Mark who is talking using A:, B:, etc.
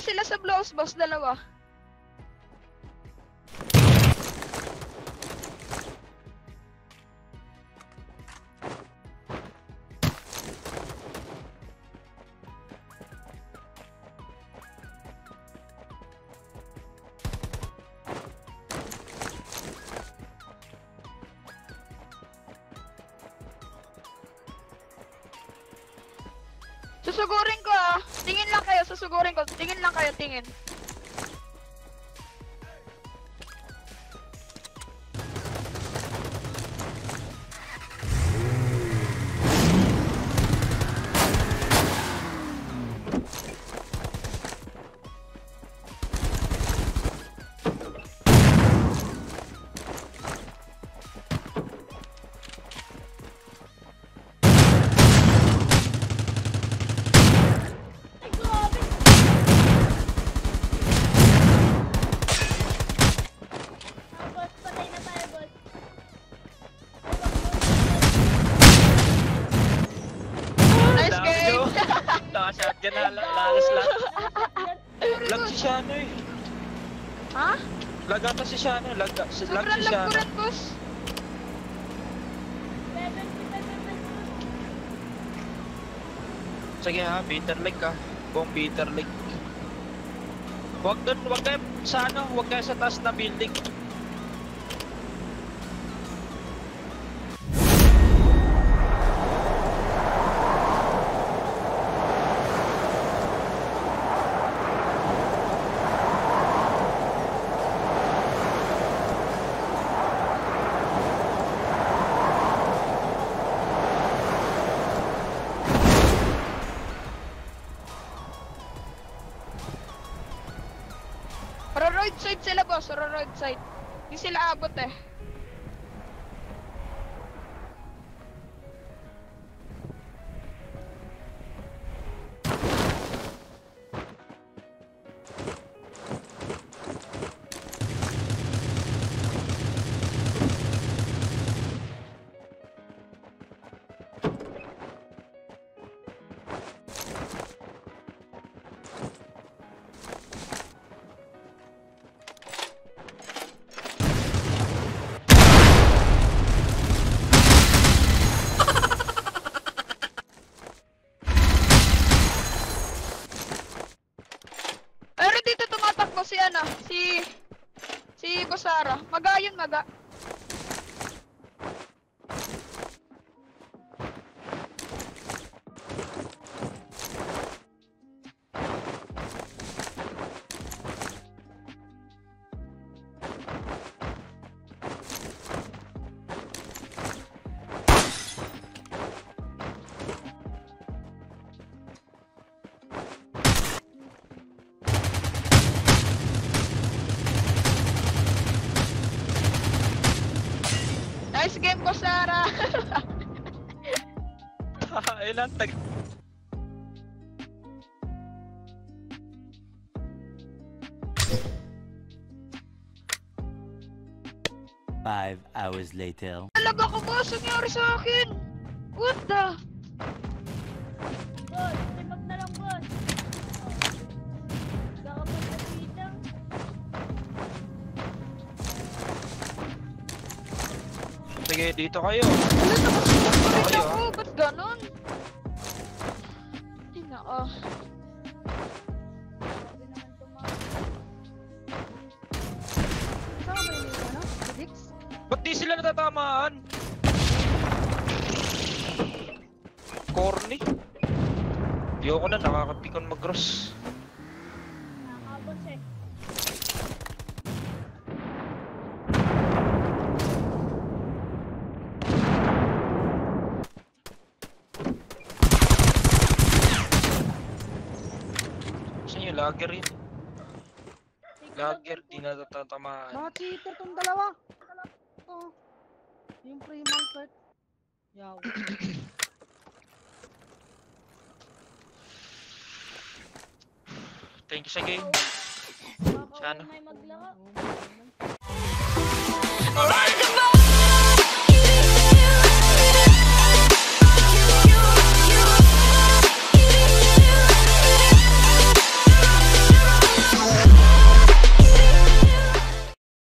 A: sila sa blouse boss, dalawa. Susugurin ko ah. Tingin lang kayo, susugurin ko. Tingin lang kayo, tingin.
B: Shotgun na lalas lang. Lag si Shano eh.
A: Ha?
B: Lag ata si Shano. Lag si
A: Sobrang lag
B: Shano.
A: ko rin, boss.
B: Sige ha, bitter leg ka. Buong bitter leg. Huwag dun, huwag kayo sa ano, huwag kayo sa taas na building.
A: Roadside sila, boss. Roadside. Hindi sila abot eh. Si Bosara. Maga yun, maga. Nice game, Bosara.
B: Ilan tag...
C: Five hours later.
A: Talaga ko, boss. Nangyari sa akin. What the?
D: Boss, timag na lang, boss. Kakapagpapitang.
B: Sige, dito kayo.
A: Wala naman sumasalit ako. Ba't ganon? Ay, nako.
D: Sabi naman tumakas.
A: Saan ba yung ano? Felix?
B: Ba't di sila natatamaan? Corny. Ayoko na, nakakapikon mag-cross.
D: Nakakabos eh.
B: Saan yung lager yun? Lager, di natatamaan.
E: Mga cheater tong dalawa. Oh. Yung primal perk. Yaw.
B: Thank you sa game.
D: Baka
B: Sana.
D: may maglaro.
E: Oh.